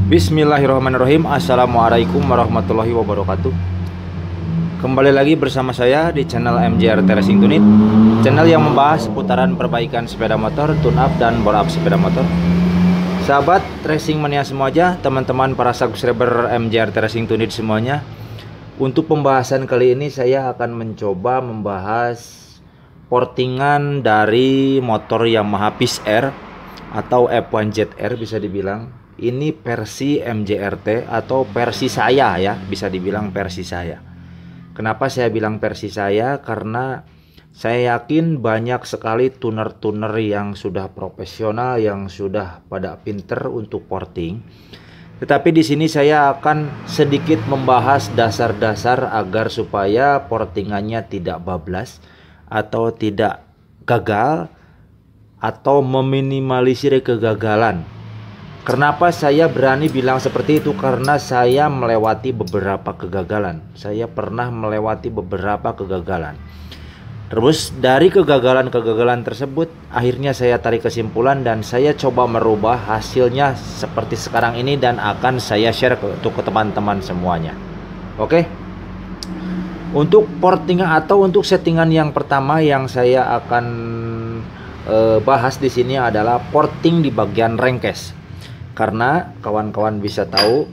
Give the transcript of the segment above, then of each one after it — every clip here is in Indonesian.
Bismillahirrahmanirrahim. Assalamualaikum warahmatullahi wabarakatuh. Kembali lagi bersama saya di channel MJR Racing Unit, channel yang membahas seputaran perbaikan sepeda motor, tune up dan bore up sepeda motor. Sahabat racing mania semuanya, teman-teman para subscriber MJR Racing Unit semuanya, untuk pembahasan kali ini saya akan mencoba membahas portingan dari motor Yamaha Peace Air atau F1 ZR bisa dibilang. Ini versi MJRT atau versi saya ya, bisa dibilang versi saya. Kenapa saya bilang versi saya? Karena saya yakin banyak sekali tuner-tuner yang sudah profesional, yang sudah pada pinter untuk porting. Tetapi di sini saya akan sedikit membahas dasar-dasar agar supaya portingannya tidak bablas atau tidak gagal atau meminimalisir kegagalan. Kenapa saya berani bilang seperti itu? Karena saya melewati beberapa kegagalan. Saya pernah melewati beberapa kegagalan. Terus dari kegagalan-kegagalan tersebut, akhirnya saya tarik kesimpulan dan saya coba merubah hasilnya seperti sekarang ini dan akan saya share untuk ke teman-teman semuanya. Oke? Untuk portingan atau untuk settingan yang pertama yang saya akan bahas di sini adalah porting di bagian rengkes. Karena kawan-kawan bisa tahu,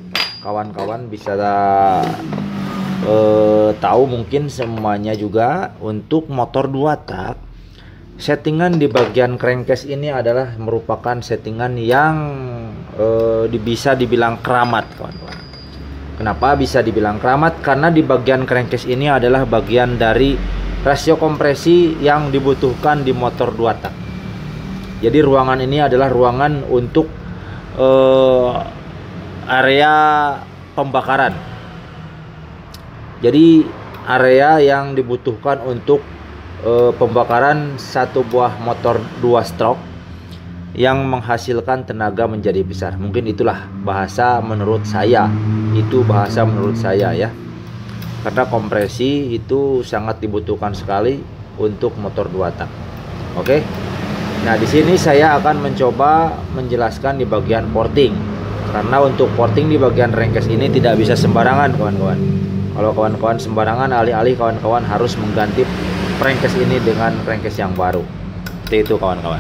tahu mungkin semuanya juga, untuk motor 2 tak settingan di bagian crankcase ini adalah merupakan settingan yang bisa dibilang keramat, kawan-kawan. Kenapa bisa dibilang keramat? Karena di bagian crankcase ini adalah bagian dari rasio kompresi yang dibutuhkan di motor 2 tak. Jadi ruangan ini adalah ruangan untuk area pembakaran. Jadi area yang dibutuhkan untuk pembakaran satu buah motor 2 stroke yang menghasilkan tenaga menjadi besar. Mungkin itulah bahasa menurut saya. Itu bahasa menurut saya ya. Karena kompresi itu sangat dibutuhkan sekali untuk motor 2 tak. Oke. Nah, di sini saya akan mencoba menjelaskan di bagian porting. Karena untuk porting di bagian rengkes ini tidak bisa sembarangan, kawan-kawan. Kalau kawan-kawan sembarangan, alih-alih kawan-kawan harus mengganti rengkes ini dengan rengkes yang baru. Seperti itu, kawan-kawan.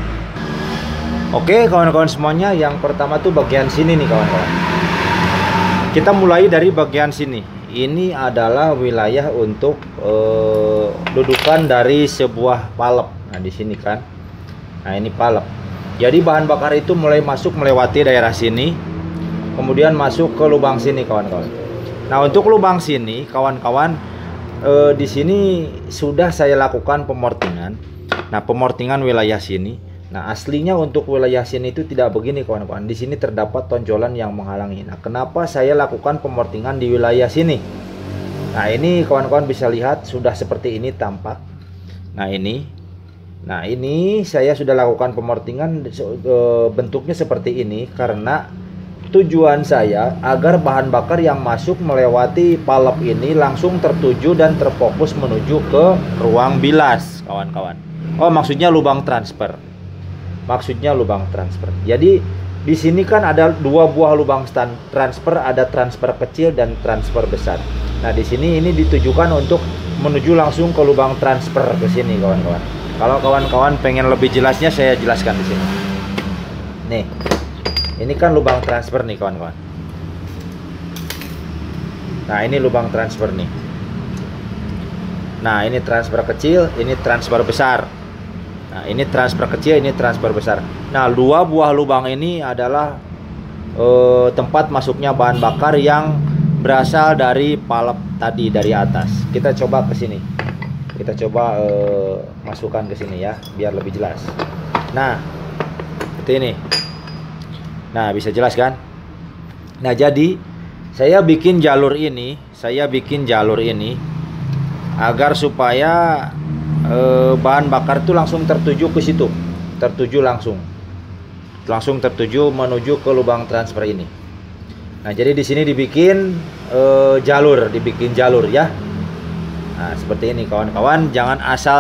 Oke, kawan-kawan semuanya, yang pertama tuh bagian sini nih, kawan-kawan. Kita mulai dari bagian sini. Ini adalah wilayah untuk dudukan dari sebuah palep. Nah, di sini kan. Nah, ini palep. Jadi bahan bakar itu mulai masuk melewati daerah sini, kemudian masuk ke lubang sini, kawan-kawan. Nah, untuk lubang sini, kawan-kawan, di sini sudah saya lakukan pemortingan. Nah, pemortingan wilayah sini. Nah, aslinya untuk wilayah sini itu tidak begini, kawan-kawan. Di sini terdapat tonjolan yang menghalangi. Nah, kenapa saya lakukan pemortingan di wilayah sini? Nah, ini kawan-kawan bisa lihat sudah seperti ini tampak. Nah ini saya sudah lakukan pemortingan bentuknya seperti ini karena tujuan saya agar bahan bakar yang masuk melewati palep ini langsung tertuju dan terfokus menuju ke ruang bilas, kawan-kawan. Oh, maksudnya lubang transfer. Jadi di sini kan ada 2 buah lubang transfer, ada transfer kecil dan transfer besar. Nah, di sini ini ditujukan untuk menuju langsung ke lubang transfer ke sini, kawan-kawan. Kalau kawan-kawan pengen lebih jelasnya saya jelaskan di sini. Nih, ini kan lubang transfer nih, kawan-kawan. Nah, ini lubang transfer nih. Nah, ini transfer kecil, ini transfer besar. Nah, ini transfer kecil, ini transfer besar. Nah, 2 buah lubang ini adalah tempat masuknya bahan bakar yang berasal dari palep tadi dari atas. Kita coba ke sini. Kita coba masukkan ke sini ya, biar lebih jelas. Nah, seperti ini. Nah, bisa jelas kan? Nah, jadi saya bikin jalur ini, agar supaya bahan bakar itu langsung tertuju ke situ, langsung tertuju menuju ke lubang transfer ini. Nah, jadi di sini dibikin jalur ya. Nah, seperti ini, kawan-kawan. Jangan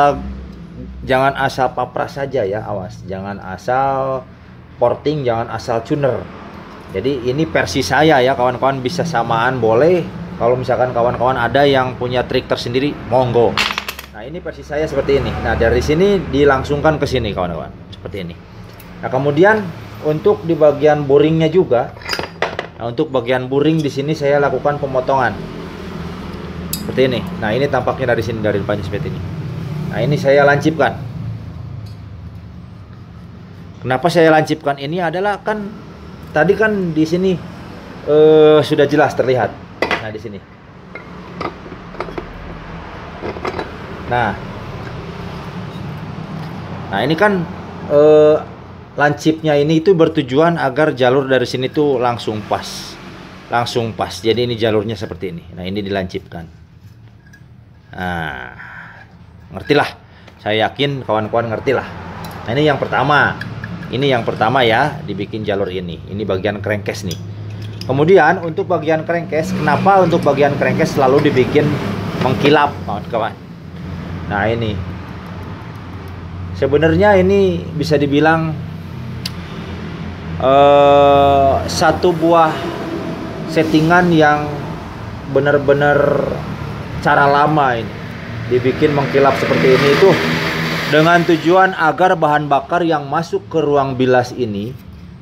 asal papras saja ya, awas. Jangan asal porting, jangan asal tuner. Jadi ini versi saya ya, kawan-kawan bisa samaan boleh. Kalau misalkan kawan-kawan ada yang punya trik tersendiri, monggo. Nah ini versi saya seperti ini. Nah dari sini dilangsungkan ke sini kawan-kawan, seperti ini. Nah kemudian untuk di bagian boringnya juga, nah untuk bagian boring di sini saya lakukan pemotongan seperti ini. Nah ini tampaknya dari sini, dari depannya seperti ini. Nah ini saya lancipkan. Kenapa saya lancipkan ini adalah kan tadi kan di sini sudah jelas terlihat. Nah di sini. Nah ini kan lancipnya ini itu bertujuan agar jalur dari sini tuh langsung pas. Jadi ini jalurnya seperti ini. Nah ini dilancipkan. Nah ngertilah. Saya yakin kawan-kawan ngertilah. Nah ini yang pertama. Ini yang pertama ya, dibikin jalur ini. Ini bagian crankcase nih. Kemudian untuk bagian crankcase, kenapa untuk bagian crankcase selalu dibikin mengkilap, kawan-kawan? Nah ini, sebenarnya ini bisa dibilang satu buah settingan yang benar-benar cara lama ini. Dibikin mengkilap seperti ini itu dengan tujuan agar bahan bakar yang masuk ke ruang bilas ini,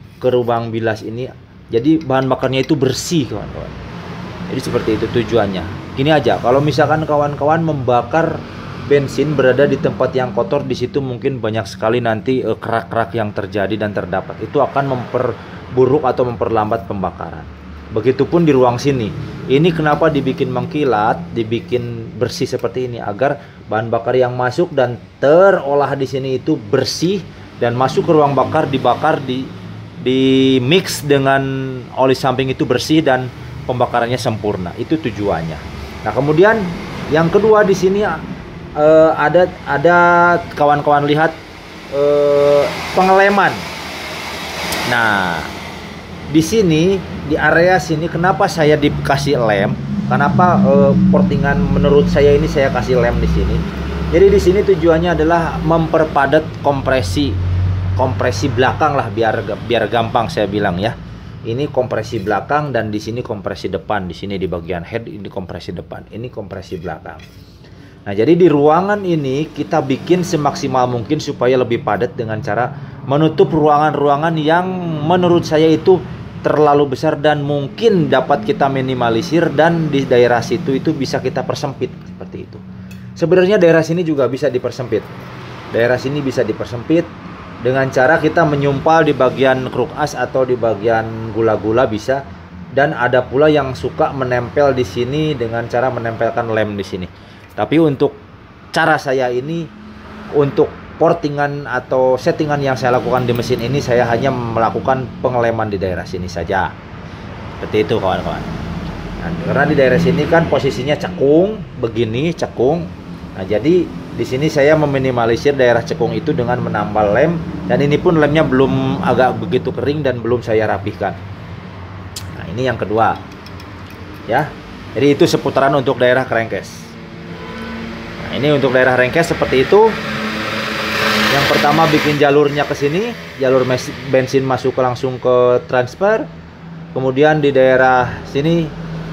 jadi bahan bakarnya itu bersih, kawan-kawan. Jadi seperti itu tujuannya. Gini aja, kalau misalkan kawan-kawan membakar bensin berada di tempat yang kotor, di situ mungkin banyak sekali nanti kerak-kerak yang terjadi dan terdapat. Itu akan memperburuk atau memperlambat pembakaran. Begitupun di ruang sini. Ini kenapa dibikin mengkilat, dibikin bersih seperti ini agar bahan bakar yang masuk dan terolah di sini itu bersih dan masuk ke ruang bakar, dibakar, di mix dengan oli samping itu bersih dan pembakarannya sempurna. Itu tujuannya. Nah, kemudian yang kedua di sini ada kawan-kawan lihat pengeleman. Nah, di sini di area sini kenapa saya dikasih lem? Kenapa portingan menurut saya ini saya kasih lem di sini? Jadi di sini tujuannya adalah memperpadat kompresi belakang lah, biar gampang saya bilang ya. Ini kompresi belakang dan di sini kompresi depan. Di sini di bagian head ini kompresi depan, ini kompresi belakang. Nah, jadi di ruangan ini kita bikin semaksimal mungkin supaya lebih padat dengan cara menutup ruangan-ruangan yang menurut saya itu terlalu besar dan mungkin dapat kita minimalisir, dan di daerah situ itu bisa kita persempit seperti itu. Sebenarnya daerah sini juga bisa dipersempit. Daerah sini bisa dipersempit dengan cara kita menyumpal di bagian kruk as atau di bagian gula-gula bisa. Dan ada pula yang suka menempel di sini dengan cara menempelkan lem di sini. Tapi untuk cara saya ini, untuk portingan atau settingan yang saya lakukan di mesin ini, saya hanya melakukan pengeleman di daerah sini saja. Seperti itu kawan-kawan. Nah, karena di daerah sini kan posisinya cekung, begini cekung. Nah, jadi di sini saya meminimalisir daerah cekung itu dengan menambal lem, dan ini pun lemnya belum agak begitu kering dan belum saya rapihkan. Nah, ini yang kedua. Ya. Jadi itu seputaran untuk daerah crankcase. Nah, ini untuk daerah crankcase seperti itu. Yang pertama bikin jalurnya ke sini, jalur bensin masuk langsung ke transfer. Kemudian di daerah sini,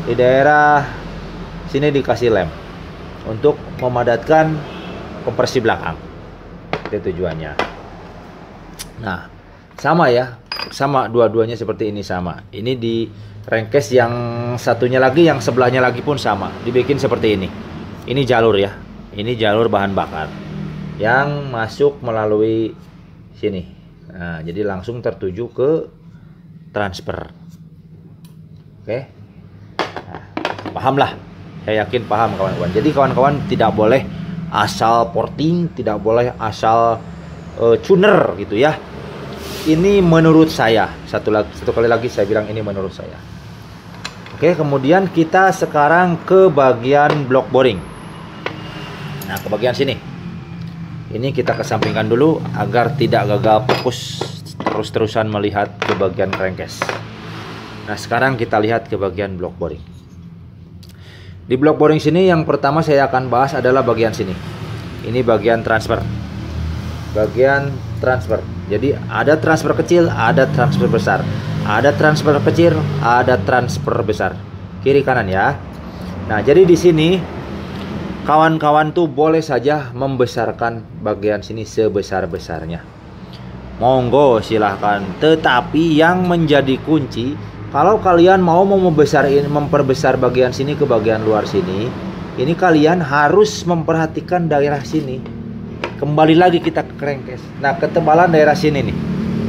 dikasih lem untuk memadatkan kompresi belakang. Itu tujuannya. Nah, sama ya, sama dua-duanya seperti ini sama. Ini di crankcase yang satunya lagi, yang sebelahnya lagi pun sama. Dibikin seperti ini. Ini jalur ya. Ini jalur bahan bakar yang masuk melalui sini. Nah, jadi langsung tertuju ke transfer. Oke. Nah, paham lah. Saya yakin paham kawan-kawan. Jadi kawan-kawan tidak boleh asal porting, tidak boleh asal tuner gitu ya. Ini menurut saya. Satu kali lagi saya bilang ini menurut saya. Oke, kemudian kita sekarang ke bagian block boring. Nah, ke bagian sini. Ini kita kesampingkan dulu agar tidak gagal fokus terus-terusan melihat ke bagian crankcase. Nah, sekarang kita lihat ke bagian block boring. Di block boring sini yang pertama saya akan bahas adalah bagian sini. Ini bagian transfer. Bagian transfer. Jadi ada transfer kecil, ada transfer besar. Ada transfer kecil, ada transfer besar, kiri kanan ya. Nah, jadi di sini kawan-kawan tuh boleh saja membesarkan bagian sini sebesar-besarnya. Monggo silahkan. Tetapi yang menjadi kunci, kalau kalian mau memperbesar bagian sini ke bagian luar sini, ini kalian harus memperhatikan daerah sini. Kembali lagi kita ke crankcase. Nah, ketebalan daerah sini nih.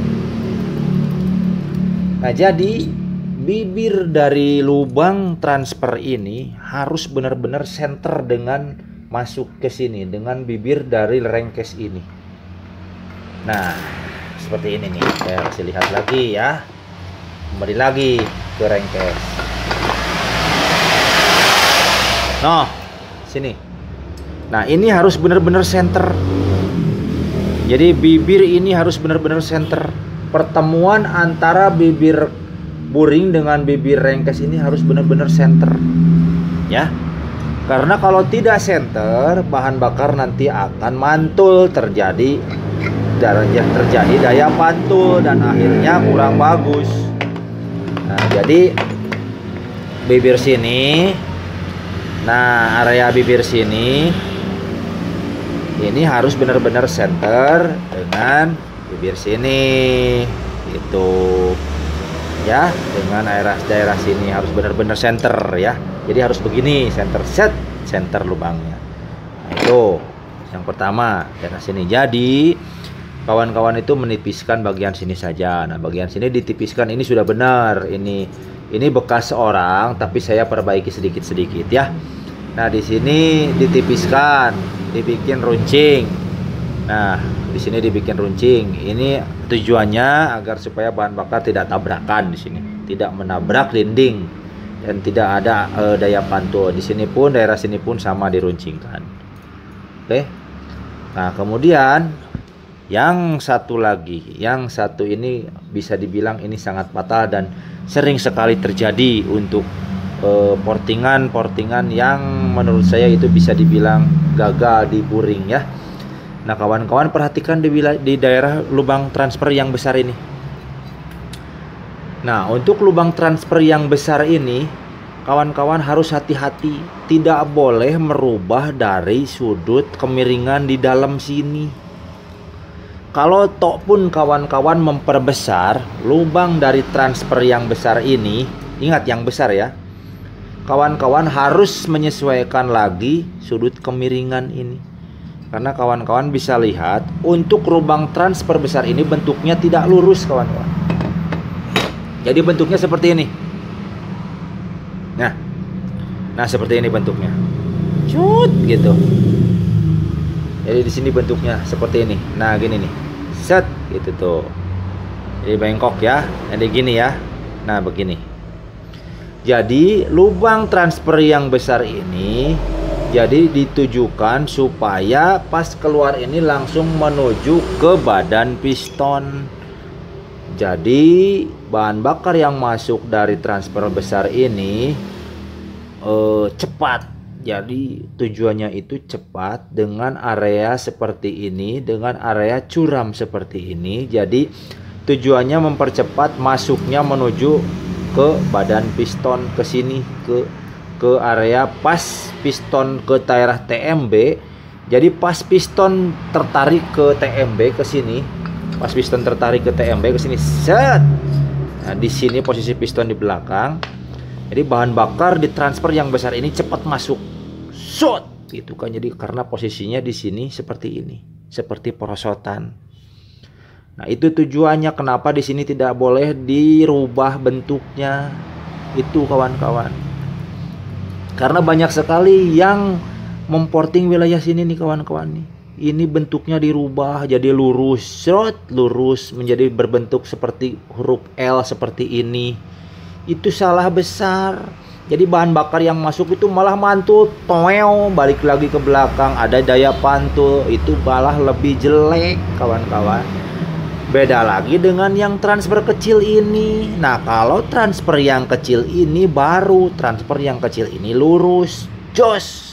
Nah, jadi bibir dari lubang transfer ini harus benar-benar center dengan masuk ke sini dengan bibir dari crankcase ini. Nah, seperti ini nih. Saya kasih lihat lagi ya. Kembali lagi ke crankcase. Nah, sini. Nah, ini harus benar-benar center. Jadi bibir ini harus benar-benar center. Pertemuan antara bibir buring dengan bibir crankcase ini harus benar-benar center. Ya. Karena kalau tidak center, bahan bakar nanti akan mantul, terjadi daya pantul dan akhirnya kurang bagus. Nah, jadi bibir sini, nah area bibir sini ini harus benar-benar center dengan bibir sini itu ya, dengan daerah sini harus benar-benar center ya. Jadi harus begini, center lubangnya. Nah, itu yang pertama, daerah sini. Jadi kawan-kawan itu menipiskan bagian sini saja. Nah, bagian sini ditipiskan, ini sudah benar. Ini bekas orang, tapi saya perbaiki sedikit-sedikit ya. Nah, di sini ditipiskan, dibikin runcing. Nah, di sini dibikin runcing. Ini tujuannya agar supaya bahan bakar tidak tabrakan di sini, tidak menabrak dinding dan tidak ada daya pantul. Di sini pun, daerah sini pun sama diruncingkan. Oke. Nah, kemudian yang satu lagi, yang satu ini bisa dibilang ini sangat fatal dan sering sekali terjadi untuk portingan yang menurut saya itu bisa dibilang gagal di buring ya. Nah, kawan-kawan perhatikan di daerah lubang transfer yang besar ini. Nah, untuk lubang transfer yang besar ini, kawan-kawan harus hati-hati, tidak boleh merubah dari sudut kemiringan di dalam sini. Kalau tok pun kawan-kawan memperbesar lubang dari transfer yang besar ini, ingat yang besar ya, kawan-kawan harus menyesuaikan lagi sudut kemiringan ini. Karena kawan-kawan bisa lihat untuk lubang transfer besar ini bentuknya tidak lurus kawan-kawan. Jadi bentuknya seperti ini. Nah seperti ini bentuknya. Cut gitu. Jadi di sini bentuknya seperti ini. Nah gini nih. Set gitu tuh. Jadi bengkok ya. Jadi gini ya. Nah begini. Jadi lubang transfer yang besar ini jadi ditujukan supaya pas keluar ini langsung menuju ke badan piston. Jadi bahan bakar yang masuk dari transfer besar ini cepat. Jadi tujuannya itu cepat dengan area seperti ini, dengan area curam seperti ini. Jadi tujuannya mempercepat masuknya menuju ke badan piston, ke sini, ke area pas piston ke daerah TMB. Jadi pas piston tertarik ke TMB ke sini, pas piston tertarik ke TMB ke sini, set. Nah, di sini posisi piston di belakang. Jadi bahan bakar ditransfer yang besar ini cepat masuk. Shot gitu kan. Jadi karena posisinya di sini seperti ini, seperti perosotan. Nah, itu tujuannya kenapa di sini tidak boleh dirubah bentuknya. Itu kawan-kawan. Karena banyak sekali yang memporting wilayah sini nih kawan-kawan nih. Ini bentuknya dirubah jadi lurus, lurus menjadi berbentuk seperti huruf L seperti ini. Itu salah besar. Jadi bahan bakar yang masuk itu malah mantul, toel, balik lagi ke belakang, ada daya pantul, itu malah lebih jelek kawan-kawan. Beda lagi dengan yang transfer kecil ini. Nah, kalau transfer yang kecil ini baru, transfer yang kecil ini lurus, jos.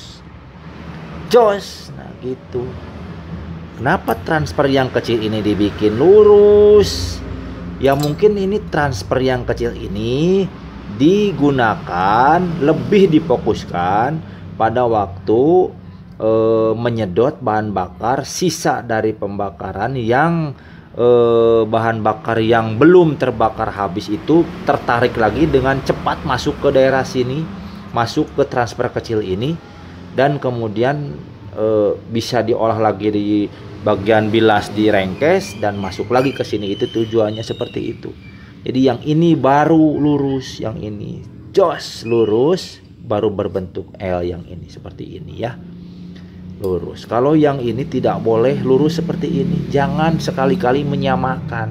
Nah, gitu. Kenapa transfer yang kecil ini dibikin lurus? Ya mungkin ini transfer yang kecil ini digunakan, lebih difokuskan pada waktu menyedot bahan bakar sisa dari pembakaran yang bahan bakar yang belum terbakar habis itu tertarik lagi dengan cepat masuk ke daerah sini, masuk ke transfer kecil ini, dan kemudian bisa diolah lagi di bagian bilas di rengkes dan masuk lagi ke sini. Itu tujuannya seperti itu. Jadi yang ini baru lurus, yang ini jos lurus, baru berbentuk L yang ini seperti ini ya. Lurus. Kalau yang ini tidak boleh lurus seperti ini. Jangan sekali-kali menyamakan.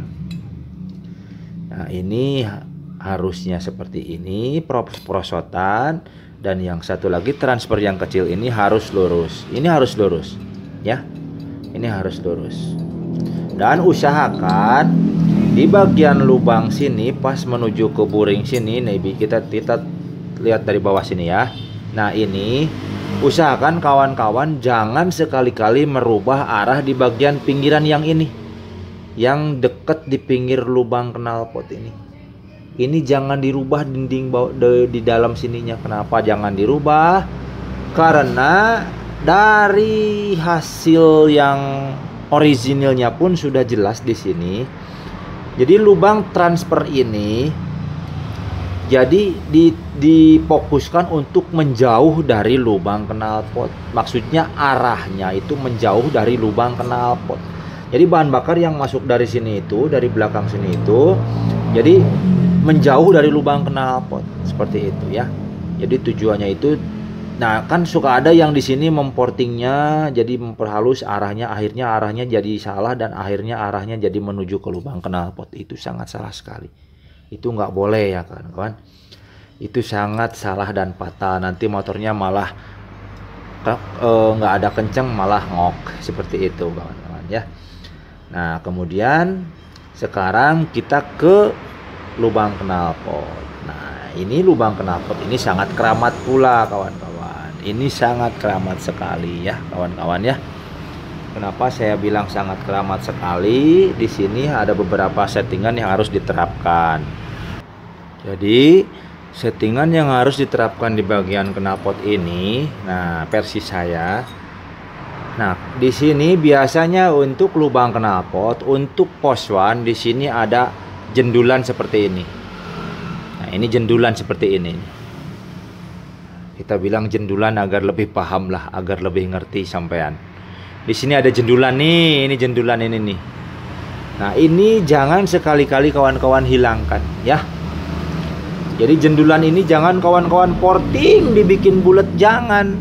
Nah, ini harusnya seperti ini, perosotan, dan yang satu lagi transfer yang kecil ini harus lurus. Ini harus lurus, ya. Ini harus lurus. Dan usahakan di bagian lubang sini pas menuju ke buring sini, nih kita lihat dari bawah sini ya. Nah, ini usahakan kawan-kawan jangan sekali-kali merubah arah di bagian pinggiran yang ini, yang dekat di pinggir lubang knalpot ini. Ini jangan dirubah dinding di dalam sininya. Kenapa jangan dirubah? Karena dari hasil yang originalnya pun sudah jelas di sini. Jadi lubang transfer ini jadi difokuskan untuk menjauh dari lubang knalpot. Maksudnya arahnya itu menjauh dari lubang knalpot. Jadi bahan bakar yang masuk dari sini itu, dari belakang sini itu, jadi menjauh dari lubang knalpot seperti itu ya. Jadi tujuannya itu, nah kan suka ada yang di sini memportingnya, jadi memperhalus arahnya, akhirnya arahnya jadi salah dan akhirnya arahnya jadi menuju ke lubang knalpot. Itu sangat salah sekali. Itu nggak boleh ya kawan-kawan. Itu sangat salah dan fatal. Nanti motornya malah nggak ada kenceng, malah ngok seperti itu kawan-kawan ya. Nah kemudian sekarang kita ke lubang knalpot. Nah ini lubang knalpot ini sangat keramat pula kawan-kawan. Ini sangat keramat sekali ya kawan-kawan ya. Kenapa saya bilang sangat keramat sekali? Di sini ada beberapa settingan yang harus diterapkan. Jadi settingan yang harus diterapkan di bagian knalpot ini, nah versi saya. Nah, di sini biasanya untuk lubang knalpot, untuk post one di sini ada jendulan seperti ini. Nah, ini jendulan seperti ini. Kita bilang jendulan agar lebih paham lah, agar lebih ngerti sampean. Di sini ada jendulan nih, ini jendulan ini nih. Nah, ini jangan sekali-kali kawan-kawan hilangkan ya. Jadi jendulan ini jangan kawan-kawan porting dibikin bulat, jangan.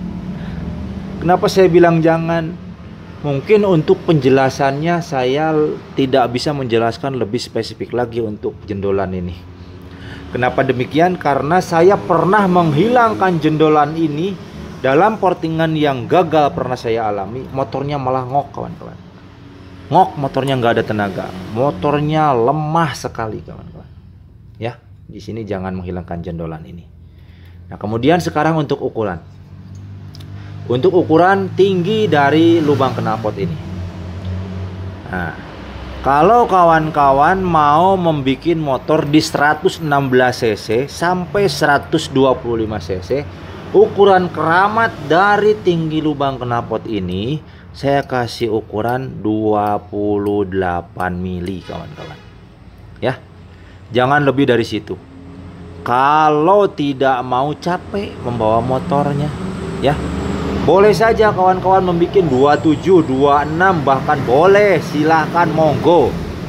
Kenapa saya bilang jangan? Mungkin untuk penjelasannya saya tidak bisa menjelaskan lebih spesifik lagi untuk jendolan ini. Kenapa demikian? Karena saya pernah menghilangkan jendolan ini dalam portingan yang gagal pernah saya alami. Motornya malah ngok kawan-kawan. Ngok, motornya nggak ada tenaga. Motornya lemah sekali kawan-kawan. Ya, di sini jangan menghilangkan jendolan ini. Nah, kemudian sekarang untuk ukuran. Untuk ukuran tinggi dari lubang knalpot ini. Nah, kalau kawan-kawan mau membuat motor di 116 cc sampai 125 cc, ukuran keramat dari tinggi lubang knalpot ini saya kasih ukuran 28 mili kawan-kawan. Ya. Jangan lebih dari situ. Kalau tidak mau capek membawa motornya, ya. Boleh saja kawan-kawan membuat 27, 26 bahkan boleh, silahkan monggo.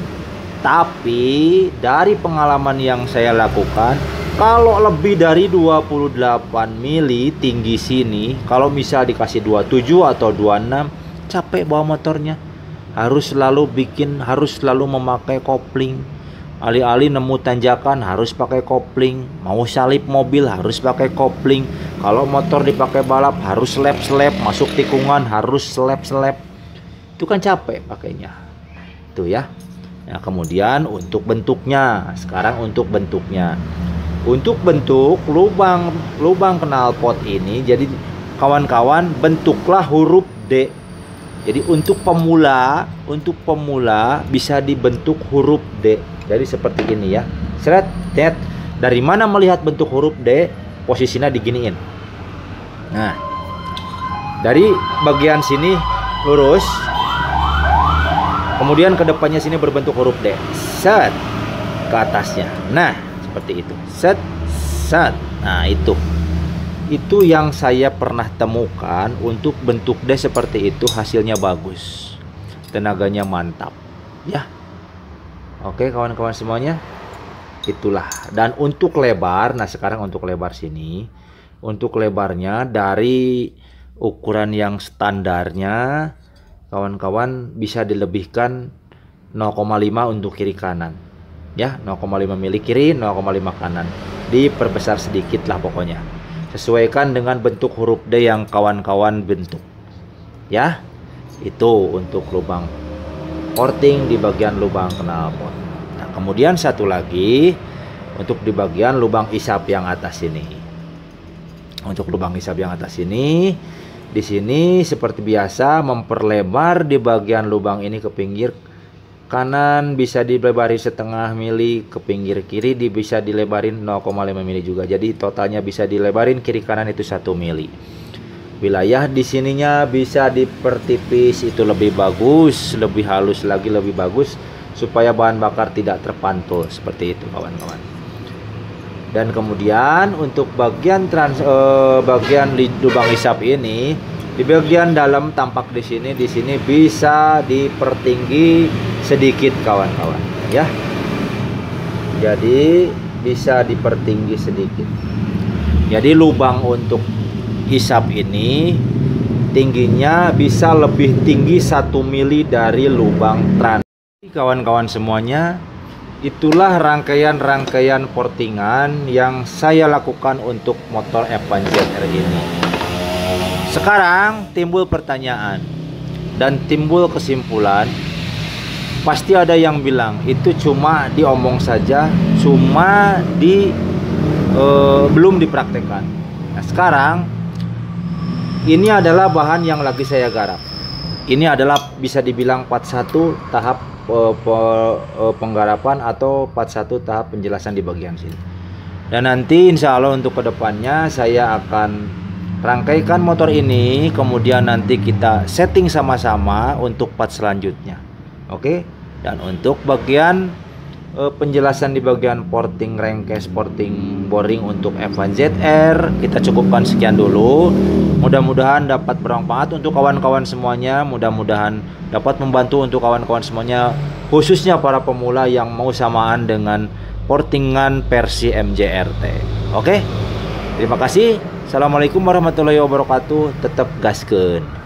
Tapi dari pengalaman yang saya lakukan, kalau lebih dari 28 mili tinggi sini, kalau misal dikasih 27 atau 26, capek bawa motornya. Harus selalu memakai kopling. Alih-alih nemu tanjakan harus pakai kopling. Mau salip mobil harus pakai kopling. Kalau motor dipakai balap harus slap-slap. Masuk tikungan harus slap-slap. Itu kan capek pakainya. Itu ya. Nah, kemudian untuk bentuknya. Sekarang untuk bentuknya. Untuk bentuk lubang knalpot ini, jadi kawan-kawan bentuklah huruf D. Jadi untuk pemula bisa dibentuk huruf D. Jadi seperti ini ya. Seret, tet. Dari mana melihat bentuk huruf D? Posisinya diginiin. Nah, dari bagian sini lurus. Kemudian ke depannya sini berbentuk huruf D. Set ke atasnya. Nah, seperti itu. Set, set. Nah, itu yang saya pernah temukan. Untuk bentuk D seperti itu hasilnya bagus, tenaganya mantap ya. Oke kawan-kawan semuanya, itulah. Dan untuk lebar, nah sekarang untuk lebar sini, untuk lebarnya dari ukuran yang standarnya kawan-kawan bisa dilebihkan 0,5 untuk kiri kanan ya, 0,5 mili kiri, 0,5 kanan, diperbesar sedikit lah pokoknya, sesuaikan dengan bentuk huruf D yang kawan-kawan bentuk ya. Itu untuk lubang porting di bagian lubang knalpot. Nah kemudian satu lagi untuk di bagian lubang isap yang atas ini. Untuk lubang isap yang atas ini, di sini seperti biasa memperlebar di bagian lubang ini ke pinggir kanan bisa dilebari setengah mili, ke pinggir kiri bisa dilebarin 0,5 mili juga. Jadi totalnya bisa dilebarin kiri kanan itu 1 mili. Wilayah di sininya bisa dipertipis, itu lebih bagus, lebih halus lagi, lebih bagus supaya bahan bakar tidak terpantul seperti itu kawan-kawan. Dan kemudian untuk bagian lubang isap ini, di bagian dalam tampak di sini bisa dipertinggi sedikit kawan-kawan ya. Jadi bisa dipertinggi sedikit. Jadi lubang untuk isap ini tingginya bisa lebih tinggi 1 mili dari lubang trans. Kawan-kawan semuanya, itulah rangkaian portingan yang saya lakukan untuk motor F1 ZR ini. Sekarang timbul pertanyaan dan timbul kesimpulan. Pasti ada yang bilang itu cuma diomong saja, cuma belum dipraktekkan. Nah sekarang ini adalah bahan yang lagi saya garap. Ini adalah bisa dibilang part 1 tahap penggarapan atau part 1 tahap penjelasan di bagian sini. Dan nanti insya Allah untuk kedepannya saya akan rangkaikan motor ini, kemudian nanti kita setting sama-sama untuk part selanjutnya. Oke. Dan untuk bagian penjelasan di bagian porting rengkes, porting boring untuk F1 ZR kita cukupkan sekian dulu. Mudah-mudahan dapat bermanfaat untuk kawan-kawan semuanya. Mudah-mudahan dapat membantu untuk kawan-kawan semuanya, khususnya para pemula yang mau samaan dengan portingan versi MJRT. Oke. Terima kasih. Assalamualaikum warahmatullahi wabarakatuh. Tetap gaskeun.